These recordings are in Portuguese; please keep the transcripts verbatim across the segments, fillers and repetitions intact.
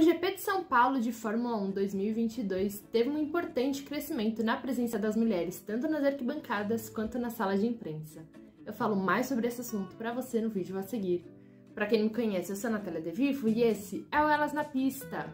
G P de São Paulo de Fórmula um dois mil e vinte e dois teve um importante crescimento na presença das mulheres, tanto nas arquibancadas quanto na sala de imprensa. Eu falo mais sobre esse assunto para você no vídeo a seguir. Para quem não me conhece, eu sou a Natália De Vivo e esse é o Elas na Pista.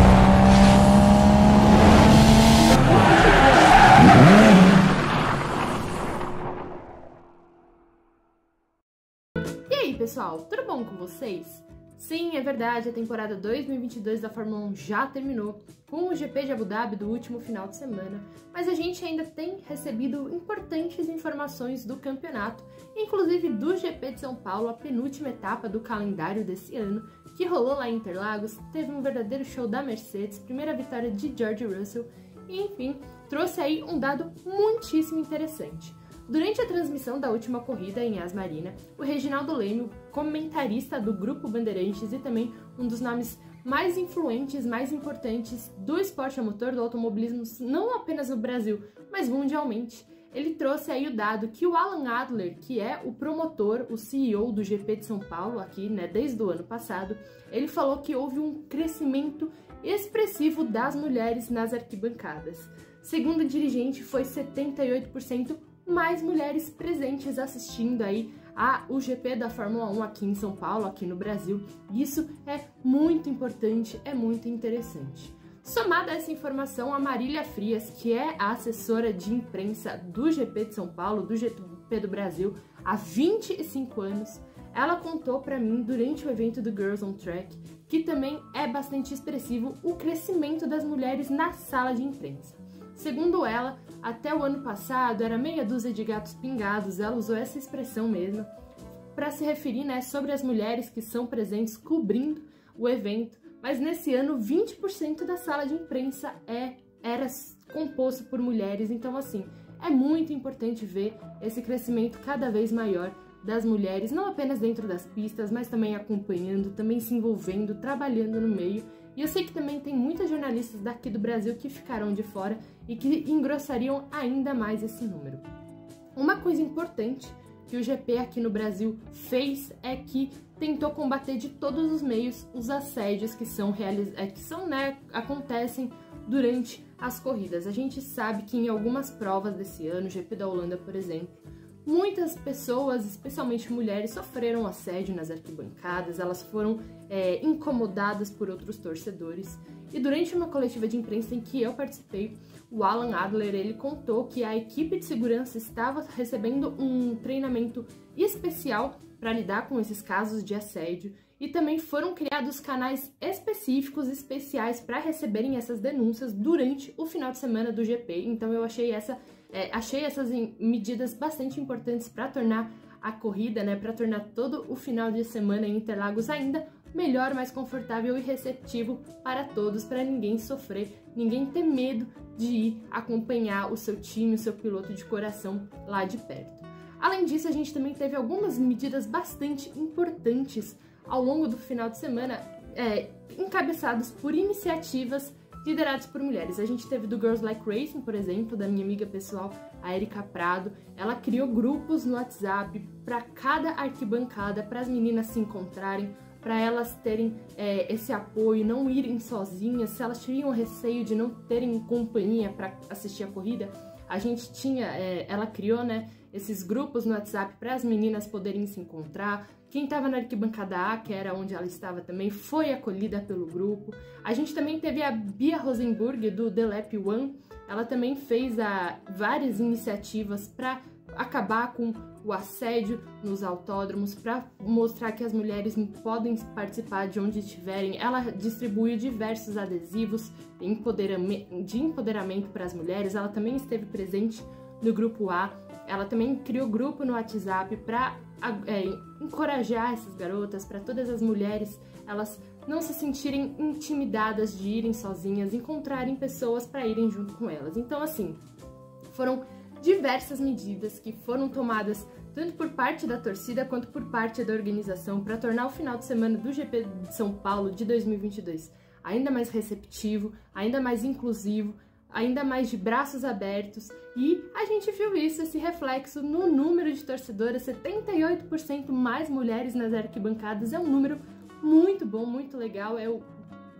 E aí, pessoal, tudo bom com vocês? Sim, é verdade, a temporada dois mil e vinte e dois da Fórmula um já terminou, com o G P de Abu Dhabi do último final de semana, mas a gente ainda tem recebido importantes informações do campeonato, inclusive do G P de São Paulo, a penúltima etapa do calendário desse ano, que rolou lá em Interlagos, teve um verdadeiro show da Mercedes, primeira vitória de George Russell, e enfim, trouxe aí um dado muitíssimo interessante. Durante a transmissão da última corrida em Yas Marina, o Reginaldo Leme, comentarista do Grupo Bandeirantes e também um dos nomes mais influentes, mais importantes do esporte a motor, do automobilismo, não apenas no Brasil, mas mundialmente, ele trouxe aí o dado que o Alan Adler, que é o promotor, o C E O do G P de São Paulo, aqui, né, desde o ano passado, ele falou que houve um crescimento expressivo das mulheres nas arquibancadas. Segundo o dirigente, foi setenta e oito por cento mais mulheres presentes assistindo aí a o G P da Fórmula um aqui em São Paulo, aqui no Brasil. Isso é muito importante, é muito interessante. Somada a essa informação, a Marília Frias, que é a assessora de imprensa do G P de São Paulo, do G P do Brasil, há vinte e cinco anos, ela contou para mim durante o evento do Girls on Track que também é bastante expressivo o crescimento das mulheres na sala de imprensa. Segundo ela, até o ano passado era meia dúzia de gatos pingados, ela usou essa expressão mesmo, para se referir, né, sobre as mulheres que são presentes cobrindo o evento, mas nesse ano vinte por cento da sala de imprensa é, era composto por mulheres, então assim, é muito importante ver esse crescimento cada vez maior das mulheres, não apenas dentro das pistas, mas também acompanhando, também se envolvendo, trabalhando no meio. E eu sei que também tem muitas jornalistas daqui do Brasil que ficaram de fora e que engrossariam ainda mais esse número. Uma coisa importante que o G P aqui no Brasil fez é que tentou combater de todos os meios os assédios que são, realiz... que são né, acontecem durante as corridas. A gente sabe que em algumas provas desse ano, o G P da Holanda, por exemplo, muitas pessoas, especialmente mulheres, sofreram assédio nas arquibancadas, elas foram é, incomodadas por outros torcedores. E durante uma coletiva de imprensa em que eu participei, o Alan Adler ele contou que a equipe de segurança estava recebendo um treinamento especial para lidar com esses casos de assédio e também foram criados canais específicos, especiais para receberem essas denúncias durante o final de semana do G P. Então eu achei essa É, achei essas medidas bastante importantes para tornar a corrida, né, para tornar todo o final de semana em Interlagos ainda melhor, mais confortável e receptivo para todos, para ninguém sofrer, ninguém ter medo de ir acompanhar o seu time, o seu piloto de coração lá de perto. Além disso, a gente também teve algumas medidas bastante importantes ao longo do final de semana, é, encabeçados por iniciativas liderados por mulheres. A gente teve do Girls Like Racing, por exemplo, da minha amiga pessoal, a Erika Prado. Ela criou grupos no WhatsApp para cada arquibancada, para as meninas se encontrarem, para elas terem é, esse apoio, não irem sozinhas. Se elas tinham receio de não terem companhia para assistir a corrida, a gente tinha, é, ela criou, né, esses grupos no WhatsApp para as meninas poderem se encontrar. Quem estava na arquibancada A, que era onde ela estava também, foi acolhida pelo grupo. A gente também teve a Bia Rosenburg, do The Lap One. Ela também fez a, várias iniciativas para acabar com o assédio nos autódromos, para mostrar que as mulheres podem participar de onde estiverem. Ela distribuiu diversos adesivos de empoderamento, de empoderamento para as mulheres. Ela também esteve presente no grupo A. Ela também criou grupo no WhatsApp para é, encorajar essas garotas, para todas as mulheres elas não se sentirem intimidadas de irem sozinhas, encontrarem pessoas para irem junto com elas. Então, assim, foram diversas medidas que foram tomadas tanto por parte da torcida quanto por parte da organização para tornar o final de semana do G P de São Paulo de dois mil e vinte e dois ainda mais receptivo, ainda mais inclusivo, ainda mais de braços abertos, e a gente viu isso, esse reflexo no número de torcedoras. Setenta e oito por cento mais mulheres nas arquibancadas é um número muito bom, muito legal, é o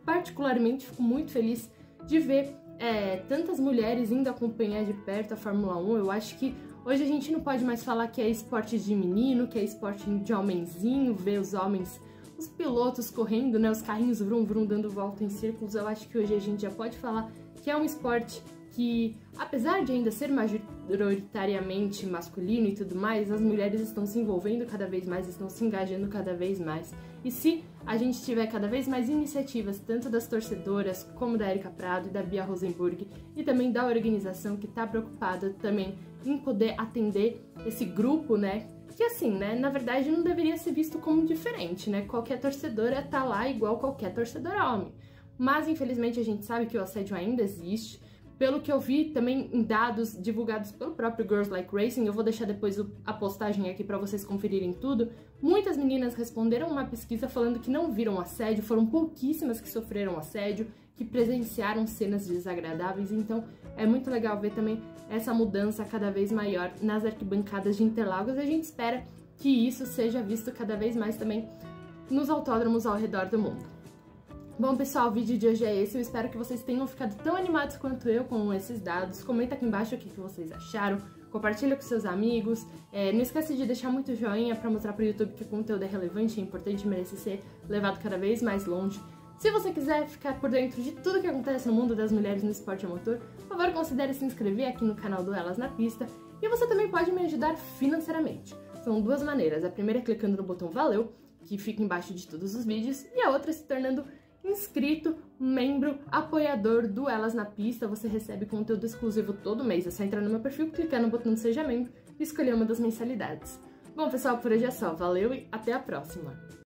particularmente fico muito feliz de ver é, tantas mulheres indo acompanhar de perto a Fórmula um. Eu acho que hoje a gente não pode mais falar que é esporte de menino, que é esporte de homenzinho, ver os homens, os pilotos correndo, né, os carrinhos vrum vrum dando volta em círculos. Eu acho que hoje a gente já pode falar que é um esporte que, apesar de ainda ser majoritariamente masculino e tudo mais, as mulheres estão se envolvendo cada vez mais, estão se engajando cada vez mais. E se a gente tiver cada vez mais iniciativas, tanto das torcedoras, como da Erika Prado e da Bia Rosenburg, e também da organização que está preocupada também em poder atender esse grupo, né, que assim, né, na verdade não deveria ser visto como diferente, né, qualquer torcedora tá lá igual qualquer torcedor homem. Mas, infelizmente, a gente sabe que o assédio ainda existe. Pelo que eu vi também em dados divulgados pelo próprio Girls Like Racing, eu vou deixar depois a postagem aqui para vocês conferirem tudo, muitas meninas responderam uma pesquisa falando que não viram assédio, foram pouquíssimas que sofreram assédio, que presenciaram cenas desagradáveis, então é muito legal ver também essa mudança cada vez maior nas arquibancadas de Interlagos, e a gente espera que isso seja visto cada vez mais também nos autódromos ao redor do mundo. Bom, pessoal, o vídeo de hoje é esse. Eu espero que vocês tenham ficado tão animados quanto eu com esses dados. Comenta aqui embaixo o que vocês acharam. Compartilha com seus amigos. É, não esquece de deixar muito joinha para mostrar para o YouTube que o conteúdo é relevante, é importante e merece ser levado cada vez mais longe. Se você quiser ficar por dentro de tudo que acontece no mundo das mulheres no esporte a motor, por favor, considere se inscrever aqui no canal do Elas na Pista. E você também pode me ajudar financeiramente. São duas maneiras. A primeira é clicando no botão Valeu, que fica embaixo de todos os vídeos, e a outra é se tornando inscrito, membro, apoiador do Elas na Pista. Você recebe conteúdo exclusivo todo mês. É só entrar no meu perfil, clicar no botão Seja Membro e escolher uma das mensalidades. Bom, pessoal, por hoje é só. Valeu e até a próxima!